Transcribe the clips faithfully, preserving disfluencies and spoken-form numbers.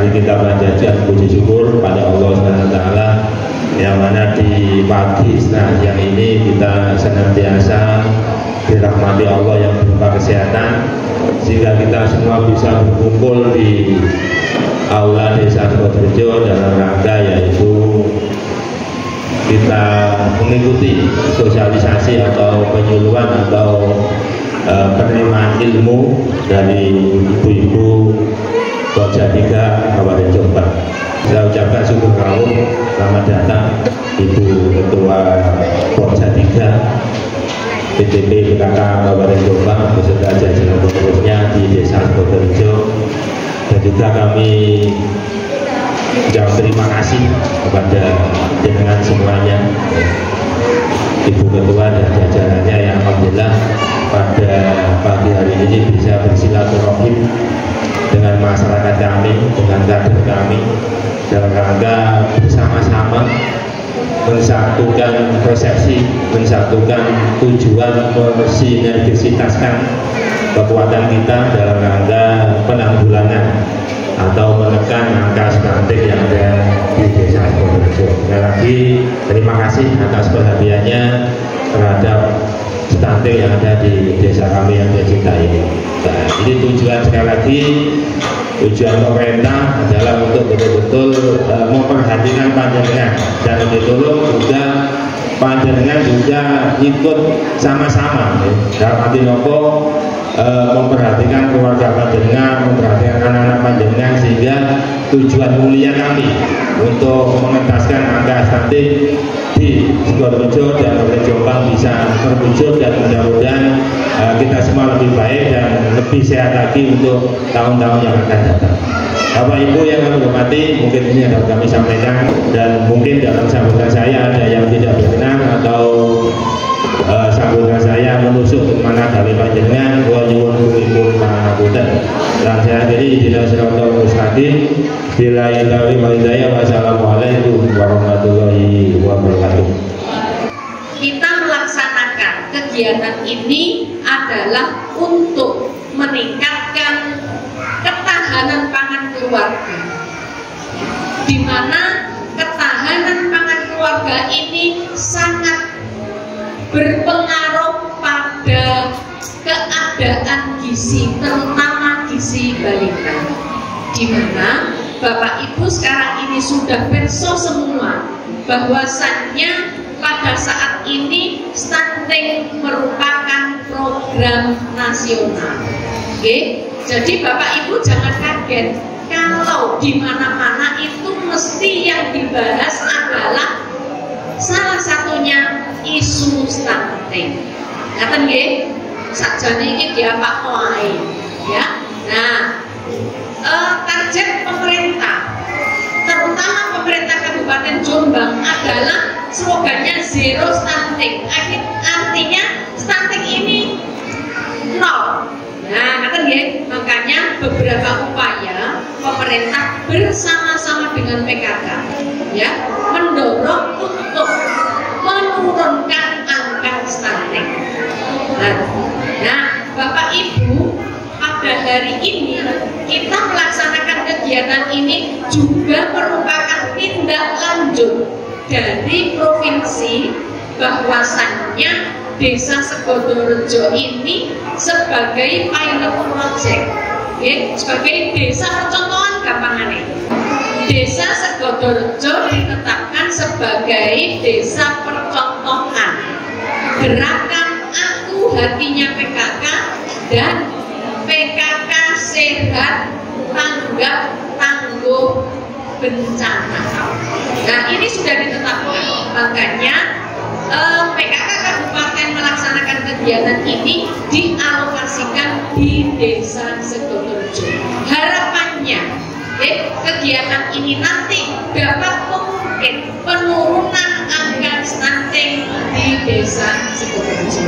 Mari kita panjatkan puji syukur pada Allah subhanahu wa taala yang mana di pagi setengah siang ini kita senantiasa dirahmati Allah yang berupa kesehatan, sehingga kita semua bisa berkumpul di aula Desa Sukoharjo dalam rangka yaitu kita mengikuti sosialisasi atau penyuluhan atau e, penerimaan ilmu dari ibu-ibu Pokja tiga Kabupaten Jombang. Saya ucapkan syukur kaum, selamat datang Ibu Ketua Pokja tiga P T P P K K Kabupaten Jombang beserta jajaran pengurusnya di Desa Sukoharjo. Dan juga kami ucap terima kasih kepada jenengan semuanya, Ibu Ketua dan jajarannya yang alhamdulillah pada pagi hari ini bisa bersilaturahim dengan masyarakat kami, dengan kader kami dalam rangka bersama-sama mensatukan persepsi, mensatukan tujuan, mensinergisitaskan kekuatan kita dalam rangka penanggulangan atau menekan angka stunting yang ada di Desa Sukoharjo. Sekali lagi terima kasih atas perhatiannya terhadap stunting yang ada di desa kami yang tercinta ini. Nah, ini tujuan sekali lagi, tujuan pemerintah adalah untuk betul-betul uh, memperhatikan panjenengan dan ditolong juga panjenengan juga ikut sama-sama ya. Dalam arti nopo e, memperhatikan keluarga panjenengan, memperhatikan anak-anak panjenengan, sehingga tujuan mulia kami untuk mengentaskan angka stunting di Sukoharjo dan Kabupaten Jombang bisa terwujud, dan mudah-mudahan e, kita semua lebih baik dan lebih sehat lagi untuk tahun-tahun yang akan datang. Bapak Ibu yang kami hormati, mungkin ini yang kami sampaikan, dan mungkin dalam sambutan saya ada yang tidak berkenan atau uh, sambutan saya menusuk kemana dari panjenengan, wa nyuwun pun pangapunten. Dan saya akhiri bila siratal mustaqim, bila ilahi wa hidayah. Wassalamualaikum warahmatullahi wabarakatuh. Kita melaksanakan kegiatan ini adalah untuk meningkatkan ketahanan pangan keluarga, di mana ketahanan pangan keluarga ini sangat berpengaruh pada keadaan gizi, terutama gizi balita, di mana Bapak Ibu sekarang ini sudah perso semua bahwasannya pada saat ini stunting merupakan program nasional. Oke, jadi Bapak Ibu jangan kaget kalau di mana-mana itu mesti yang dibahas adalah salah satunya isu stunting. Ngaten nggih? Sakjane iki diapa wae, ya. Nah, eh, target pemerintah, terutama pemerintah Kabupaten Jombang adalah slogannya zero stunting. Artinya stunting ini nol. Nah, kata nggih, makanya beberapa upaya pemerintah bersama-sama dengan P K K ya mendorong untuk menurunkan angka stunting. Nah, nah, Bapak Ibu, pada hari ini kita melaksanakan kegiatan ini juga merupakan tindak lanjut dari provinsi bahwasannya Desa Sukoharjo ini sebagai pilot project, ya, sebagai desa percontohan gampangane. Desa Sukoharjo ditetapkan sebagai desa percontohan gerakan Aku Hatinya P K K dan P K K Sehat Tanggap Tangguh Bencana. Nah, ini sudah ditetapkan, makanya eh, P K K Kabupaten melaksanakan kegiatan ini dialokasikan di Desa Sukoharjo. Harapannya eh, kegiatan ini nanti dapat mengungkit penurunan angka stunting di Desa Sukoharjo.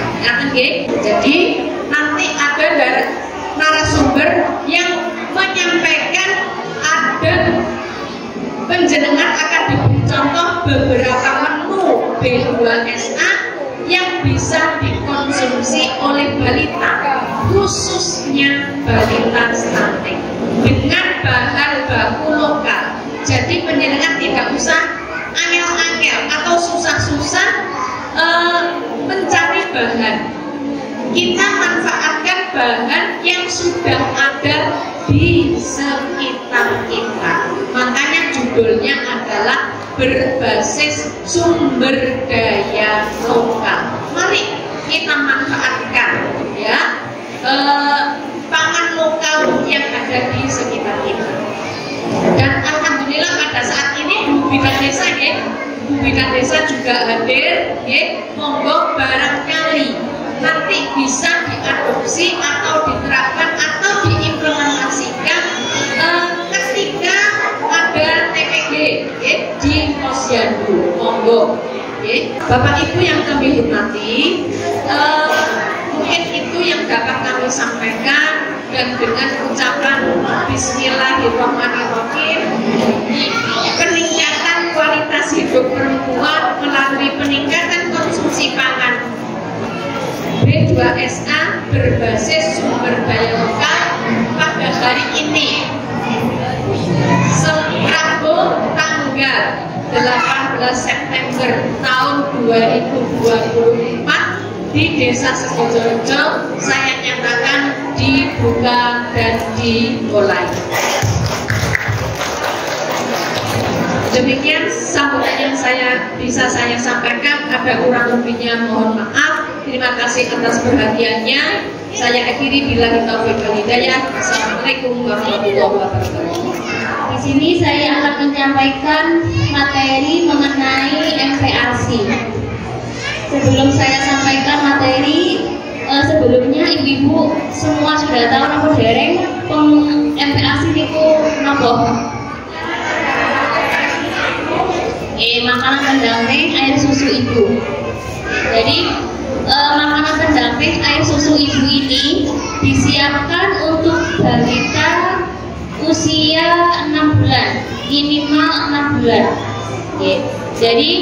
Jadi nanti ada narasumber yang menyampaikan ada penjenengan akan diberi contoh beberapa menu B dua S A yang bisa dikonsumsi oleh balita khususnya balita stunting dengan bahan baku lokal. Jadi penjenengan tidak usah angel-angel atau susah-susah uh, mencari bahan. Kita manfaatkan bahan yang sudah ada di sekitar kita. Makanya judulnya adalah berbasis sumber daya lokal. Mari kita manfaatkan ya eh, pangan lokal yang ada di sekitar kita. Dan alhamdulillah pada saat ini Bu Bidan Desa ya, Bu Bidan Desa juga hadir ya, monggo barangkali nanti bisa diadopsi atau diterapkan atau diimplementasikan eh, ketika ada T P G ya, di Posyandu. Monggo ya. Bapak Ibu yang kami hormati, eh, mungkin itu yang dapat kami sampaikan, dan dengan ucapan Bismillahirrahmanirrahim, peningkatan kualitas hidup perempuan melalui peningkatan konsumsi pangan B dua S A berbasis sumber daya lokal pada hari ini Rabu tanggal delapan belas September tahun dua ribu dua puluh empat di Desa Sekojorejo saya nyatakan dibuka dan dimulai. Demikian sambutan yang saya bisa saya sampaikan, ada kurang lebihnya mohon maaf. Terima kasih atas perhatiannya. Saya akhiri billahi taufiq wal hidayah. Assalamualaikum warahmatullahi wabarakatuh. Di sini saya akan menyampaikan materi mengenai M P A S I. Sebelum saya sampaikan materi, eh, sebelumnya ibu-ibu semua sudah tahu nama dereng M P A S I itu nopo? Eh, makanan pendamping air susu ibu. Jadi eh, makanan pendamping air susu ibu ini disiapkan untuk balita usia enam bulan, minimal enam bulan. Oke. Jadi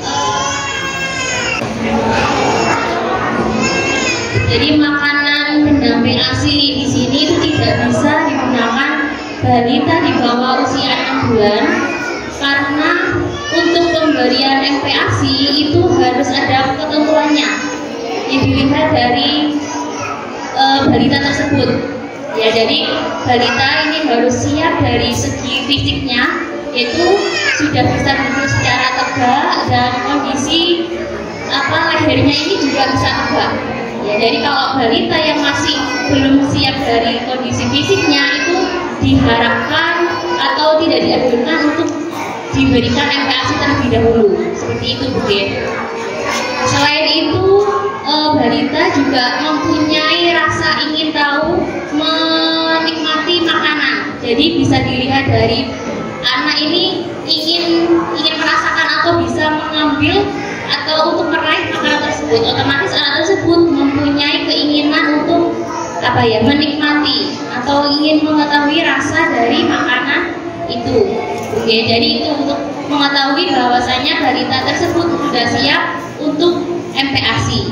jadi makanan pendamping ASI di sini itu tidak bisa digunakan balita di bawah usia enam bulan, karena untuk pemberian M P A S I itu harus ada ketentuannya yang dilihat dari e, balita tersebut. Ya, jadi balita ini harus siap dari segi fisiknya, yaitu sudah bisa duduk secara tegak dan kondisi apa lehernya ini juga bisa tegak. Ya, jadi kalau balita yang masih belum siap dari kondisi fisiknya itu diharapkan atau tidak dianjurkan untuk diberikan M P A S I terlebih dahulu. Seperti itu, Bu. Selain itu, e, balita juga mempunyai rasa ingin tahu, menikmati makanan. Jadi bisa dilihat dari anak ini ingin ingin merasakan atau bisa mengambil atau untuk meraih makanan tersebut. Otomatis anak tersebut mempunyai keinginan untuk apa ya, menikmati atau ingin mengetahui rasa dari makanan itu. Oke, jadi itu untuk mengetahui bahwasanya balita tersebut sudah siap untuk M P A S I.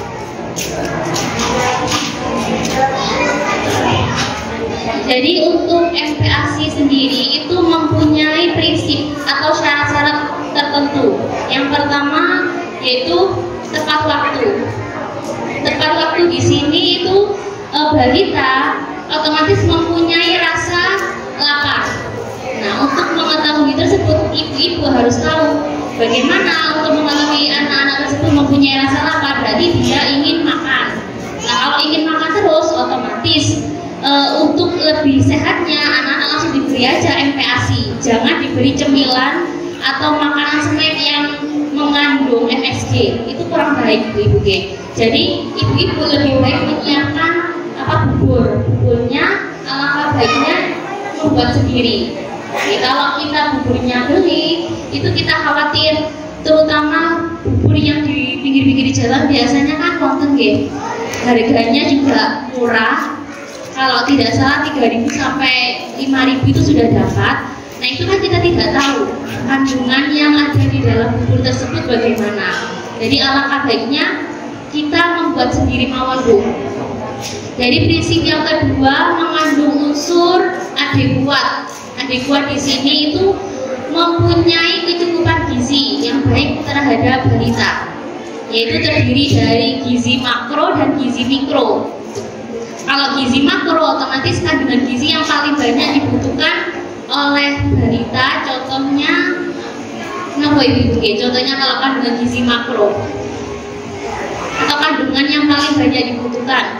Jadi untuk M P A S I sendiri itu mempunyai prinsip atau syarat-syarat tertentu. Yang pertama yaitu tepat waktu. Tepat waktu di sini itu e, balita otomatis mempunyai rasa lapar. Nah, untuk mengetahui tersebut, ibu-ibu harus tahu bagaimana untuk mengetahui anak-anak tersebut mempunyai rasa lapar, berarti dia ingin makan. Nah, kalau ingin makan terus, otomatis e, untuk lebih sehatnya anak-anak langsung diberi aja M P A S I. Jangan diberi cemilan atau makanan snack yang mengandung M S G, itu kurang baik, ibu-ibu. Jadi ibu-ibu lebih baik menyiapkan apa bubur, buburnya alangkah baiknya membuat sendiri. Jadi, kalau kita buburnya beli, itu kita khawatir, terutama bubur yang di pinggir-pinggir jalan biasanya kan konten ya, harganya juga murah. Kalau tidak salah tiga ribu sampai lima ribu itu sudah dapat. Nah, itu kan kita tidak tahu kandungan yang ada di dalam bubur tersebut bagaimana. Jadi alangkah baiknya kita membuat sendiri mawon, Bu. Jadi prinsip yang kedua mengandung unsur adekuat. Adekuat di sini itu mempunyai kecukupan gizi yang baik terhadap balita, yaitu terdiri dari gizi makro dan gizi mikro. Kalau gizi makro otomatis kandungan gizi yang paling banyak dibutuhkan oleh balita, contohnya nah ibu contohnya kalau kandungan gizi makro atau kandungan yang paling banyak dibutuhkan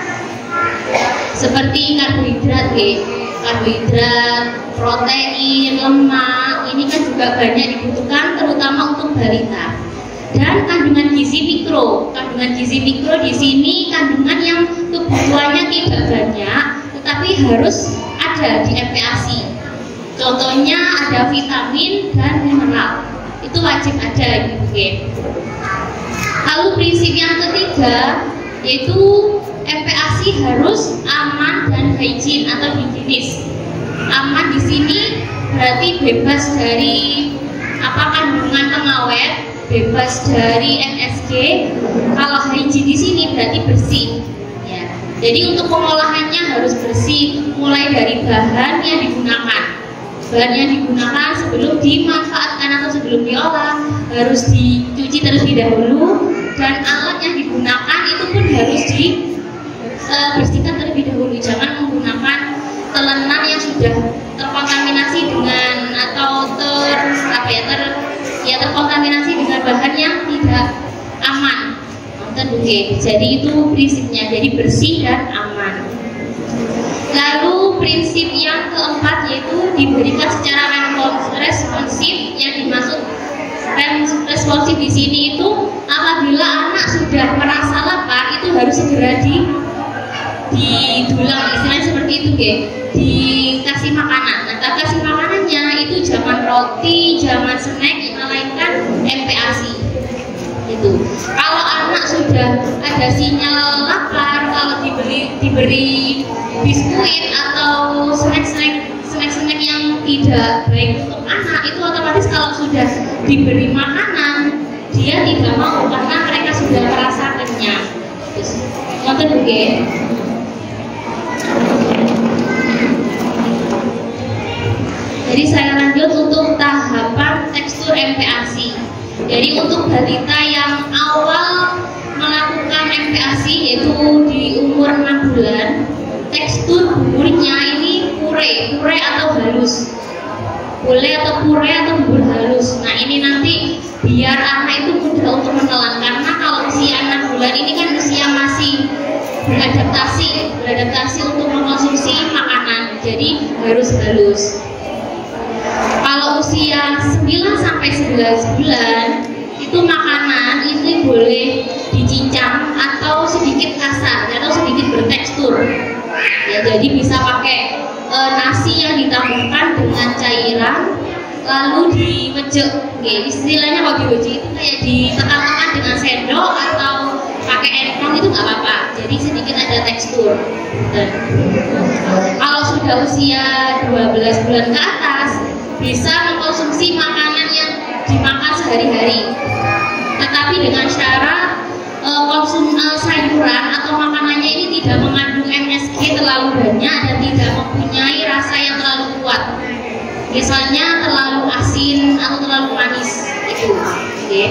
seperti karbohidrat, karbohidrat, protein, lemak, ini kan juga banyak dibutuhkan terutama untuk balita. Dan kandungan gizi mikro, kandungan gizi mikro di sini kandungan yang kebutuhannya tidak banyak, tetapi harus ada di M P A S I. Contohnya ada vitamin dan mineral, itu wajib ada gitu. Lalu prinsip yang ketiga yaitu M P A S I harus aman dan hygiene atau higienis. Aman di sini berarti bebas dari apa kandungan pengawet, bebas dari M S G. Kalau hygiene di sini berarti bersih. Ya. Jadi untuk pengolahannya harus bersih, mulai dari bahan yang digunakan. Bahan yang digunakan sebelum dimanfaatkan atau sebelum diolah harus dicuci terlebih dahulu, dan alat yang digunakan itu pun harus dibersihkan uh, terlebih dahulu. Jangan menggunakan telenan yang sudah terkontaminasi dengan atau ter apa ya ter ya terkontaminasi dengan bahan yang tidak aman. Oke, jadi itu prinsipnya, jadi bersih dan aman. Lalu prinsip yang keempat yaitu diberikan secara responsif. Yang dimaksud responsif di sini itu apabila anak sudah merasa lapar itu harus segera di didulang, istilahnya seperti itu ya, dikasih makanan. Nah, kasih makanannya itu jangan roti, jangan snack, melainkan M P A S I. Itu. Kalau anak sudah ada sinyal lapar, kalau diberi diberi biskuit atau snack-snack snack-snack yang tidak baik untuk anak, itu otomatis kalau sudah diberi makanan dia tidak mau karena mereka sudah merasa kenyang. Terus, nonton oke. Jadi saya lanjut untuk tahapan tekstur M P A S I. Jadi untuk balita yang awal melakukan M P A S I yaitu di umur enam bulan, tekstur buburnya ini pure, pure atau halus, pure atau pure atau bubur halus. Nah ini nanti biar anak itu mudah untuk menelan, karena kalau usia enam bulan ini kan usia masih beradaptasi, beradaptasi untuk mengkonsumsi makanan, jadi harus halus. Kalau usia sembilan sampai sebelas bulan itu makanan itu boleh dicincang atau sedikit kasar atau sedikit bertekstur. Ya, jadi bisa pakai e, nasi yang ditambahkan dengan cairan lalu diwejek. Oke, istilahnya kalau diwejek itu kayak ditekan-tekan dengan sendok atau pakai enkrong itu nggak apa-apa. Jadi sedikit ada tekstur. Dan kalau sudah usia dua belas bulan ke atas bisa mengkonsumsi makanan yang dimakan sehari-hari, tetapi dengan syarat e, konsum e, sayuran atau makanannya ini tidak mengandung M S G terlalu banyak dan tidak mempunyai rasa yang terlalu kuat, misalnya terlalu asin atau terlalu manis itu. Oke.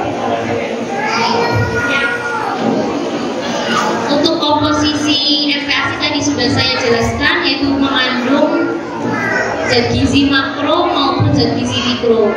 Untuk komposisi M P A S I tadi sudah saya jelaskan, yaitu mengandung zat gizi makro maupun zat gizi mikro.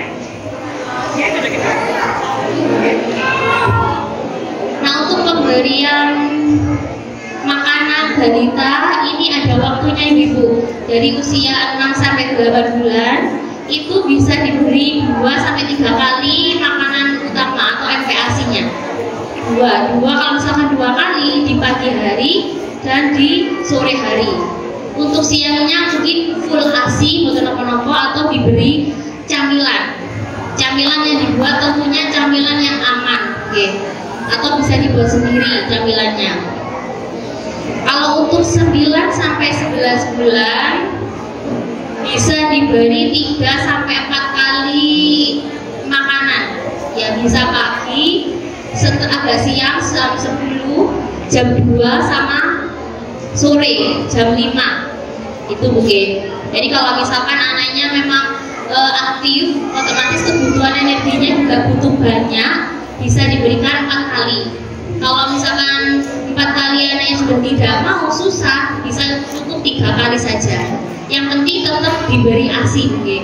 Nah, untuk pemberian makanan balita ini ada waktunya Ibu. Dari usia enam sampai delapan bulan itu bisa diberi dua sampai tiga kali makanan utama atau M P A S I-nya. Dua, dua kalau misalkan dua kali di pagi hari dan di sore hari. Untuk siangnya mungkin full ASI, bukan nopo-nopo, atau diberi camilan. Camilan yang dibuat tentunya camilan yang aman, oke? Atau bisa dibuat sendiri camilannya. Kalau untuk sembilan sampai sebelas bulan bisa diberi tiga sampai empat kali makanan. Ya bisa pagi, setelah agak siang jam sepuluh, jam dua sama sore jam lima itu mungkin. Jadi kalau misalkan anaknya memang e, aktif, otomatis kebutuhan energinya juga butuh banyak, bisa diberikan empat kali. Kalau misalkan empat kali anaknya sudah tidak mau, susah, bisa cukup tiga kali saja. Yang penting tetap diberi ASI mungkin.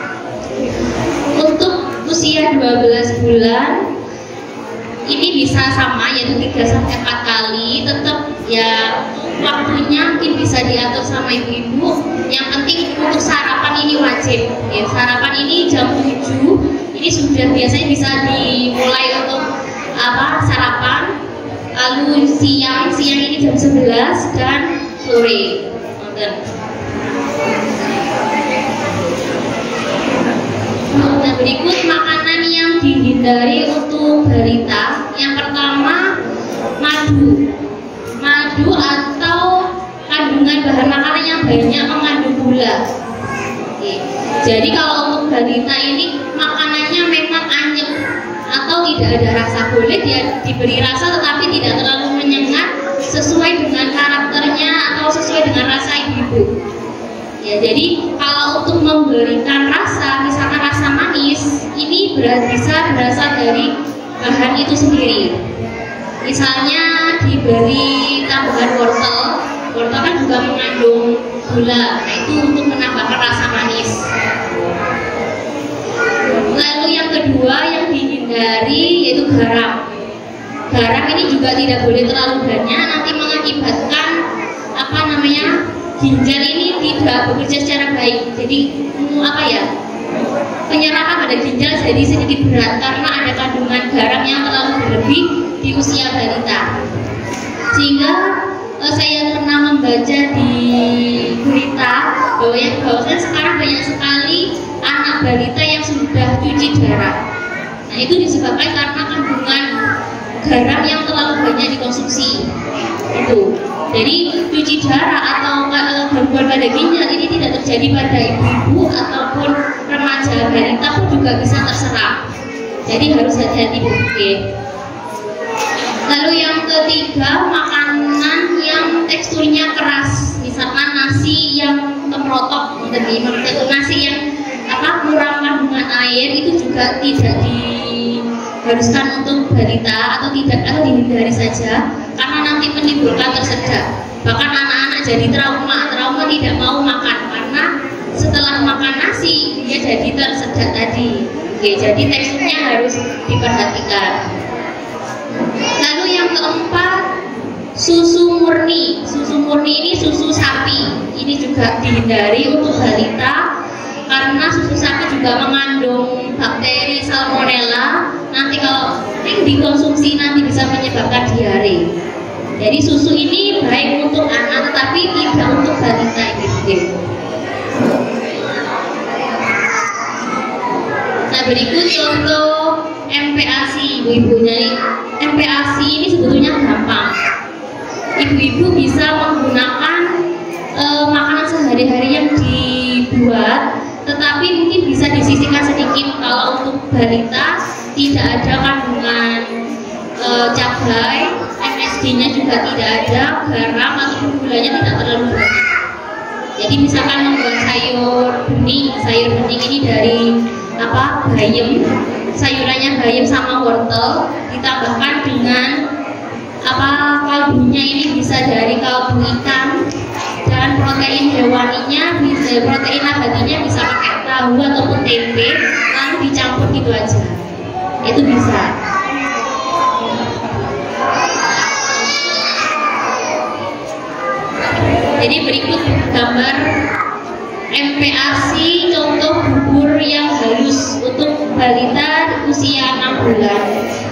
Untuk usia dua belas bulan ini bisa sama, yaitu tiga sampai empat kali. Tetap ya waktunya mungkin bisa diatur sama ibu-ibu. Yang penting untuk sarapan ini wajib ya. Sarapan ini jam tujuh ini sudah biasanya bisa dimulai untuk apa sarapan. Lalu siang siang ini jam sebelas dan sore. Nah, berikut makanan yang dihindari untuk balita. Yang pertama, madu. Madu atau kandungan bahan makanan yang banyak mengandung gula. Oke. Jadi kalau untuk balita ini makanannya memang anyep atau tidak ada rasa, boleh dia diberi rasa tetapi tidak terlalu menyengat, sesuai dengan karakternya atau sesuai dengan rasa ibu-ibu. Ya, jadi kalau untuk memberikan rasa, misalkan rasa manis, ini bisa berasal dari bahan itu sendiri. Misalnya diberi tambahan wortel, wortel kan juga mengandung gula, nah itu untuk menambahkan rasa manis. Lalu yang kedua yang dihindari yaitu garam. Garam ini juga tidak boleh terlalu banyak, nanti mengakibatkan apa namanya ginjal ini tidak bekerja secara baik. Jadi apa ya, penyerapan pada ginjal jadi sedikit berat karena ada kandungan garam yang terlalu berlebih di usia balita. Sehingga eh, saya pernah membaca di berita bahwa yang bahwasanya sekarang banyak sekali anak balita yang sudah cuci darah. Nah itu disebabkan karena kandungan garam yang terlalu banyak dikonsumsi. Itu. Jadi cuci darah atau gangguan pada ginjal ini tidak terjadi pada ibu-ibu ataupun remaja balita pun juga bisa terserang. Jadi harus hati-hati. Oke. Lalu yang ketiga, makanan yang teksturnya keras, misalkan nasi yang kemerotok, nasi yang apa kurang kandungan air, itu juga tidak diharuskan untuk balita atau tidak atau dihindari saja karena nanti menimbulkan tersedak. Bahkan anak-anak jadi trauma, trauma tidak mau makan karena setelah makan nasi dia jadi tersedak tadi. Oke, jadi teksturnya harus diperhatikan. Lalu yang keempat, susu murni. Susu murni ini susu sapi. Ini juga dihindari untuk balita karena susu sapi juga mengandung bakteri salmonella. Nanti kalau yang dikonsumsi nanti bisa menyebabkan diare. Jadi susu ini baik untuk anak tetapi tidak untuk balita ini. Nah berikut contoh M P A S I ibu-ibu. Jadi M P A S I ini sebetulnya gampang. Ibu-ibu bisa menggunakan e, makanan sehari-hari yang dibuat, tetapi mungkin bisa disisihkan sedikit. Kalau untuk balita tidak ada kandungan e, cabai, M S G-nya juga tidak ada, garam atau gulanya tidak terlalu banyak. Jadi misalkan membuat sayur bening, sayur bening ini dari apa bayam, sayurannya bayam sama wortel, ditambahkan dengan apa kaldunya ini bisa dari kaldu ikan dan protein hewaninya bisa, protein nabatinya bisa pakai tahu ataupun tempe, lalu dicampur gitu aja, itu bisa. Jadi berikut gambar M P A S I contoh bubur yang halus untuk balita usia enam bulan.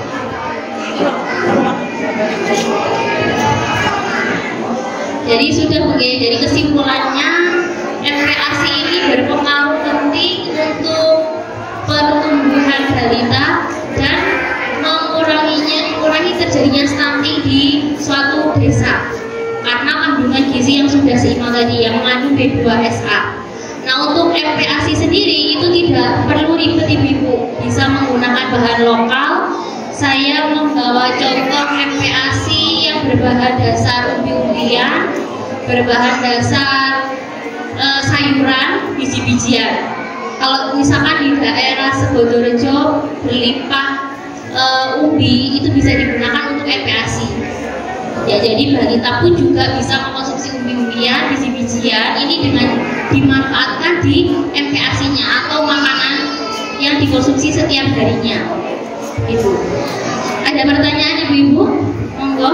Jadi sudah begini, jadi kesimpulannya M P A S I ini berpengaruh penting untuk pertumbuhan balita dan menguranginya, mengurangi terjadinya stunting di suatu desa karena kandungan gizi yang sudah seimbang tadi yang mengandung B dua S A. Nah untuk M P A S I sendiri itu tidak perlu ribet ibu-ibu, bisa menggunakan bahan lokal saya membawa contoh M P A S I yang berbahan dasar umbi-umbian, berbahan dasar e, sayuran, biji-bijian. Kalau misalkan di daerah Sebodorejo berlimpah e, umbi, itu bisa digunakan untuk M P A S I. Ya, jadi balita pun juga bisa mengkonsumsi umbi-umbian, biji-bijian ini dengan dimanfaatkan di M P A S I-nya atau makanan yang dikonsumsi setiap harinya. Itu. Ada pertanyaan ibu-ibu? Monggo.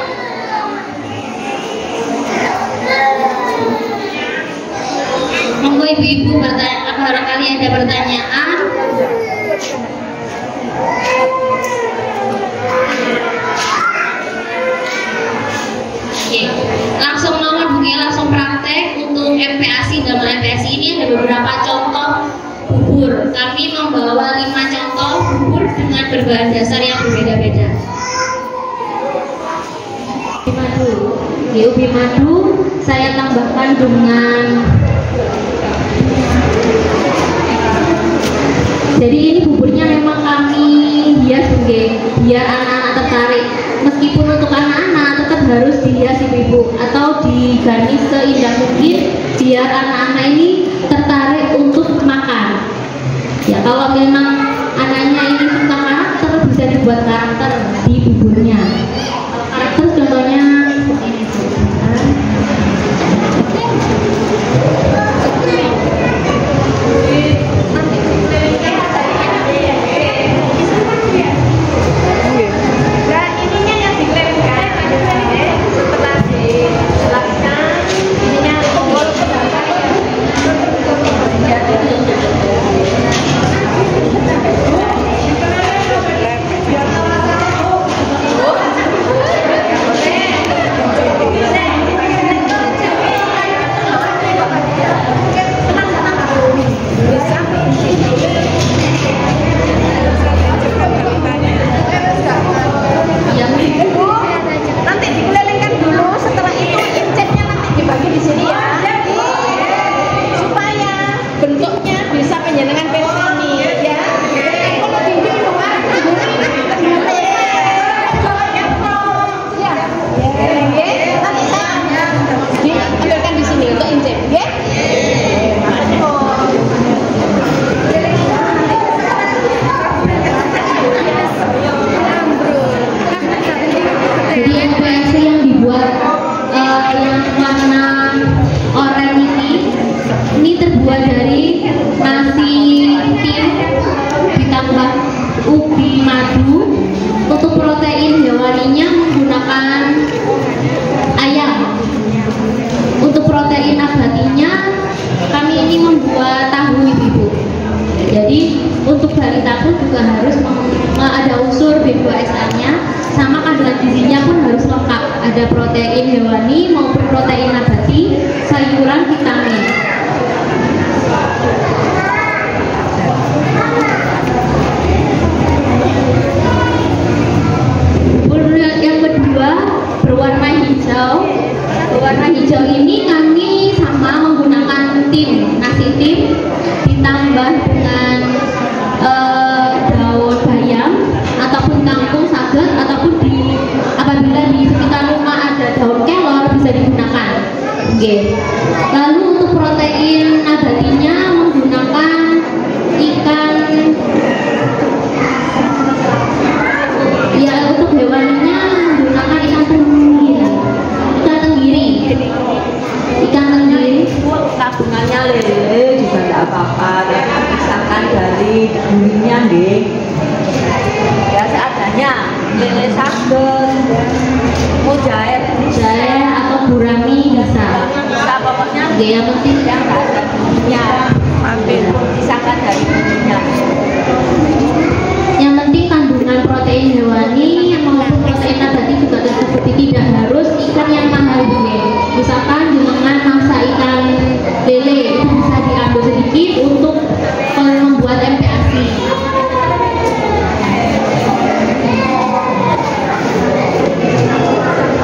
Monggo ibu-ibu bertanya, barangkali ada pertanyaan. Oke, langsung nomor bunyi langsung praktek untuk M P A S I. Dalam M P A S I ini ada beberapa contoh bubur. Kami membawa lima contoh bubur dengan berbahan dasar yang berbeda-beda. Ubi madu, di ubi madu saya tambahkan dengan. Jadi ini buburnya memang kami hias, biar anak-anak tertarik. Meskipun untuk anak-anak tetap harus dihias ibu-ibu atau digarnis seindah mungkin biar anak-anak ini tertarik untuk makan. Ya, kalau memang anaknya ini suka karakter bisa dibuat karakter di buburnya. Karakter contohnya ini.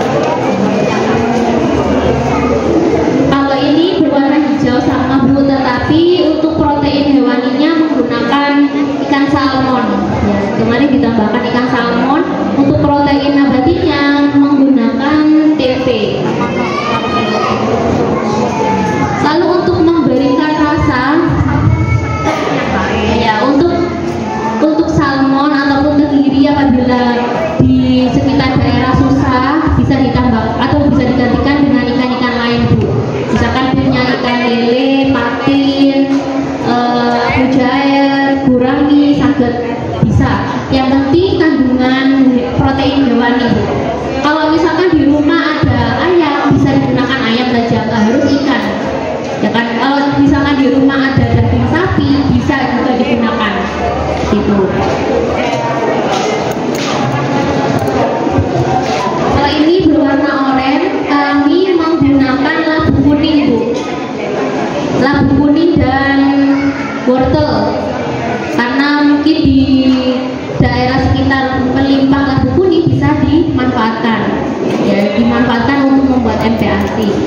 Kalau ini berwarna hijau sama bu, tetapi membuat M P A S I.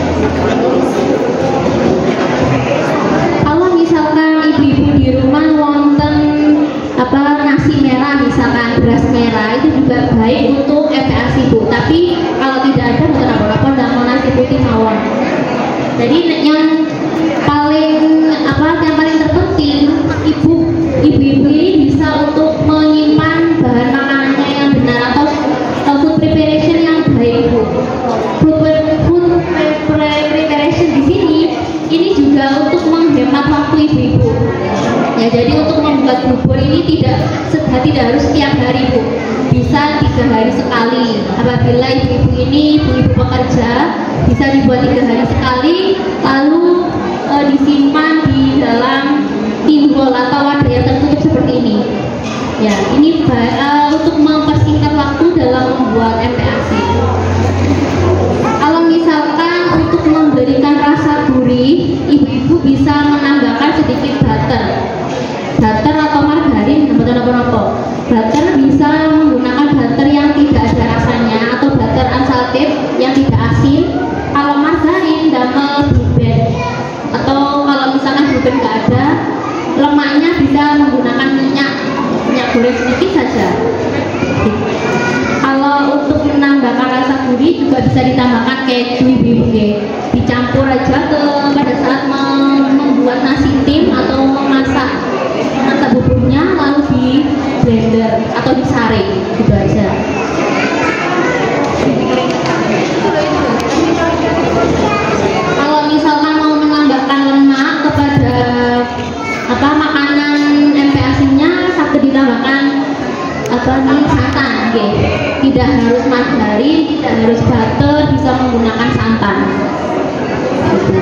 Kalau misalkan ibu-ibu di rumah wonten apa nasi merah, misalkan beras merah, itu juga baik untuk M P A S I Bu. Tapi kalau tidak ada bukan apa-apa, tidak mau nasi putih mawon. Jadi yang paling apa yang paling terpenting ibu ibu-ibu ini bisa untuk menyimpan bahan makanannya yang benar atau uh, food preparation yang baik Bu. Food, food preparation di sini ini juga untuk menghemat waktu ibu-ibu. Ya, jadi untuk membuat bubur ini tidak tidak harus setiap hari Bu, bisa tiga hari sekali. Apabila ibu-ibu ini ibu-ibu pekerja, bisa dibuat tiga hari sekali, lalu e, disimpan di dalam timbul atau wadah yang tertutup seperti ini. Ya, ini e, untuk mempersingkat waktu dalam membuat M P A S I. Kalau misalkan untuk memberikan rasa gurih, ibu-ibu bisa menambahkan sedikit butter. Butter atau margarin, betul apa? Butter bisa menggunakan butter yang tidak ada rasanya atau butter unsalted yang tidak asin. Kalau margarin damel blueberry atau kalau misalkan blueberry nggak ada, lemaknya bisa menggunakan minyak minyak goreng sedikit saja. Kalau untuk menambahkan rasa gurih juga bisa ditambahkan keju ibu-ibu, dicampur aja ke pada saat membuat nasi tim atau memasak masak buburnya, lalu di blender atau disaring gitu aja. Kalau misalkan mau menambahkan lemak kepada apa makanan M P A S I-nya, sampai ditambahkan apa nih santan, okay. Tidak harus margarin, tidak harus butter, bisa menggunakan santan. Gitu.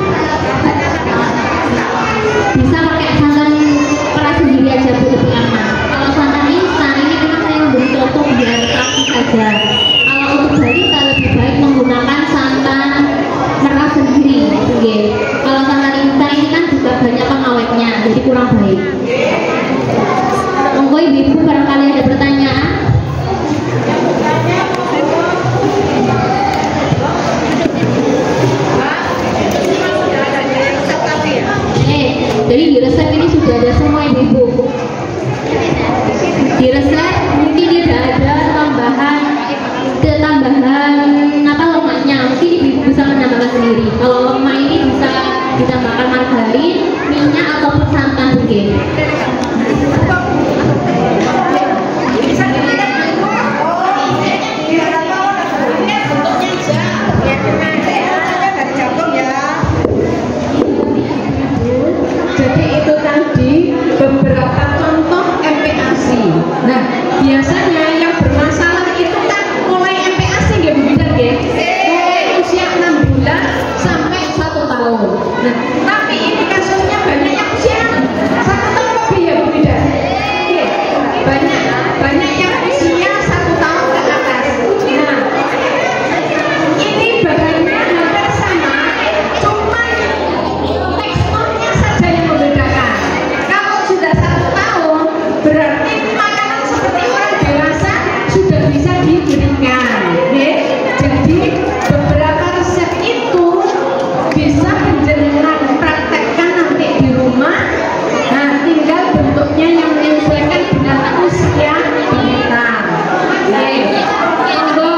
Bisa pakai santan peras sendiri aja Bu, lebih aman. Kalau santan instan ini karena saya memberi contoh biar tahu saja. Kalau untuk balita lebih baik menggunakan santan merah sendiri, okay. Kalau santan instan ini kan juga banyak pengawetnya, jadi kurang baik. Monggo ibu-ibu barangkali ada pertanyaan. Eh, jadi di resep ini sudah ada semua ibu-ibu. Di resep mungkin tidak ada tambahan tambahan apa lemaknya, mungkin ibu-ibu bisa menambahkan sendiri. Kalau lemak ini bisa ditambahkan margarin, minyak ataupun santan mungkin. Jadi itu tadi beberapa contoh M P A S I. Nah, biasanya yang bermasalah itu kan mulai M P A S I nggak begitu ya? Mulai usia enam bulan sampai satu tahun. Nah, tapi ini kasusnya banyak yang usia satu tahun lebih ya begitu. Banyak banyak yang usia satu tahun ke atas. Nah, ini bahannya hampir sama, cuma teksturnya saja yang membedakan. Kalau sudah satu tahun, berarti makanan seperti orang dewasa sudah bisa diberikan. Okay? Jadi beberapa resep itu bisa penjenengan praktekkan nanti di rumah. Nah, tinggal bentuknya yang menyesuaikan dengan usia kita. Okay. Monggo.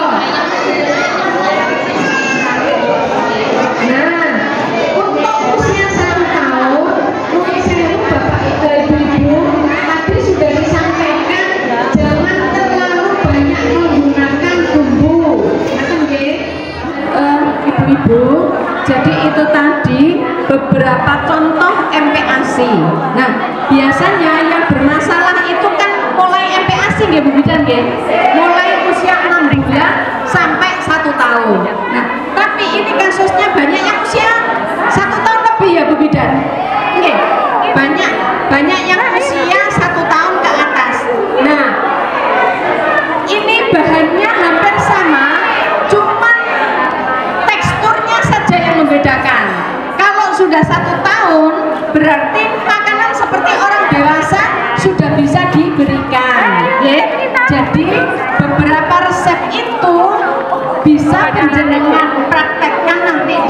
Nah, untuk usia satu tahun, mungkin saya Bapak Ibu tadi sudah disampaikan jangan terlalu banyak menggunakan bumbu. Oke, uh, ibu-ibu. Jadi itu tadi beberapa contoh M P A S I. Nah, biasanya yang bermasalah itu kan mulai M P A S I nggih Bu Bidan nggih. Mulai usia enam bulan sampai satu tahun. Nah, tapi ini kasusnya banyak yang usia satu tahun lebih ya Bu Bidan. Oke, banyak banyak yang usia satu tahun ke atas. Nah, ini bahannya hampir sama, cuma teksturnya saja yang membedakan. Kalau sudah satu tahun, berarti makanan seperti orang dewasa sudah bisa diberikan. Ya? Jadi beberapa resep itu bisa penjenengan praktek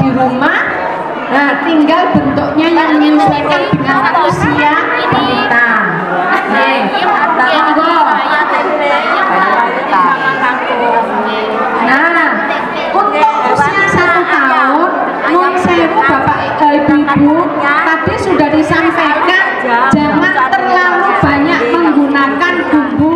di rumah. Nah, tinggal bentuknya yang menyesuaikan dengan usia kita. Nih, monggo. Nah, untuk usia satu tahun, nun sewu Bapak Ibu-ibu, tadi sudah disampaikan jangan terlalu banyak menggunakan bumbu.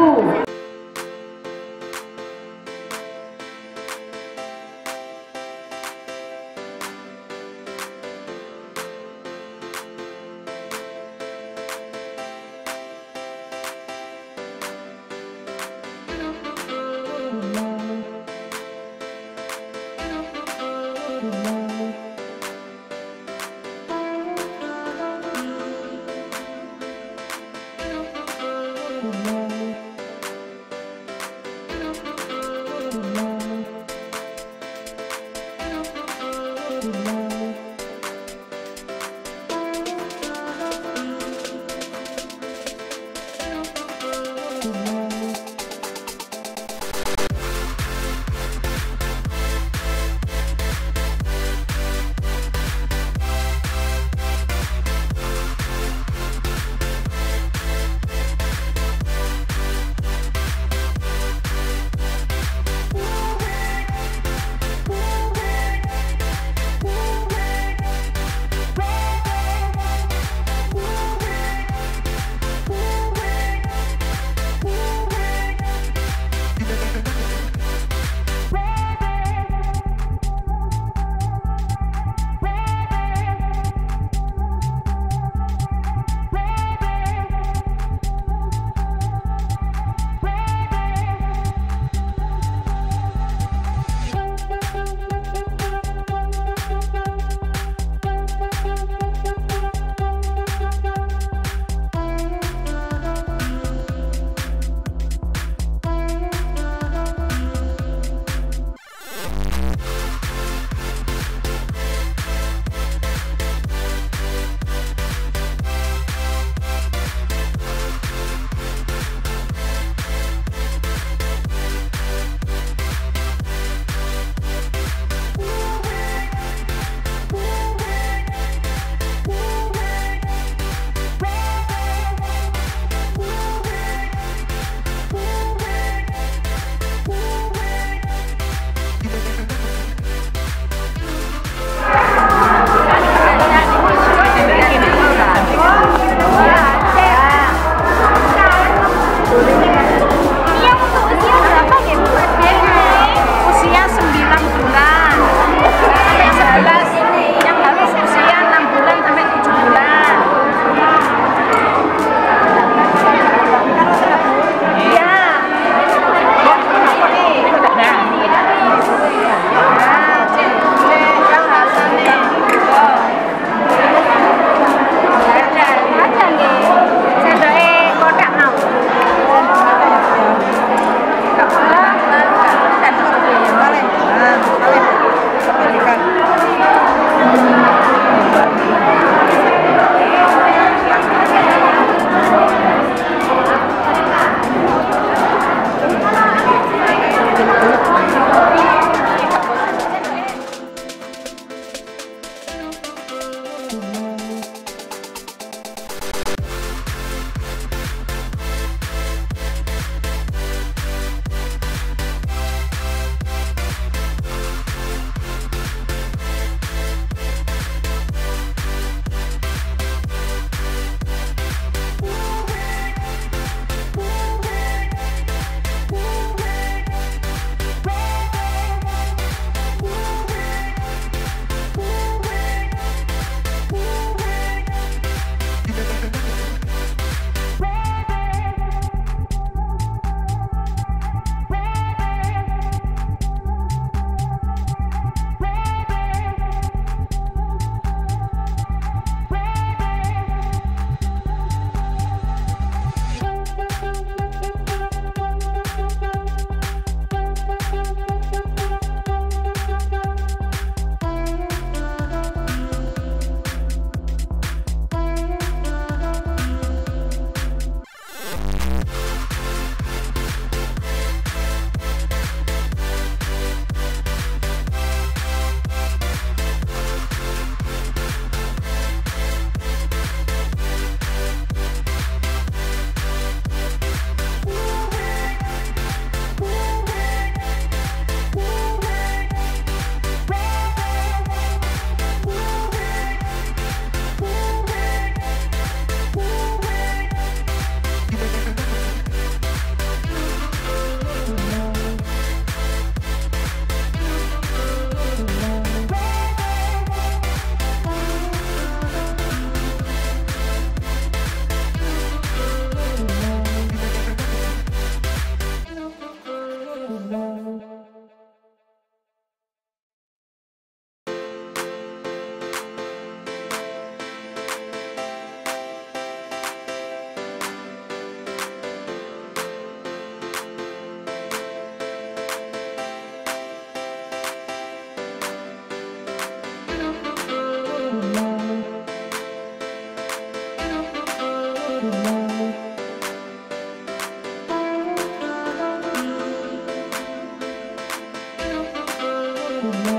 Oh,